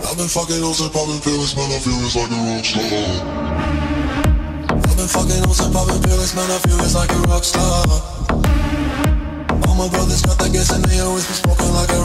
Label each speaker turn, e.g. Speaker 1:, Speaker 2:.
Speaker 1: I've been fucking hoes and popping pills, man, I feel it's like a rock star. I've been fucking hoes and popping pills, man, I feel it's like a rock star. All my brothers got that gas and they always be smoking like a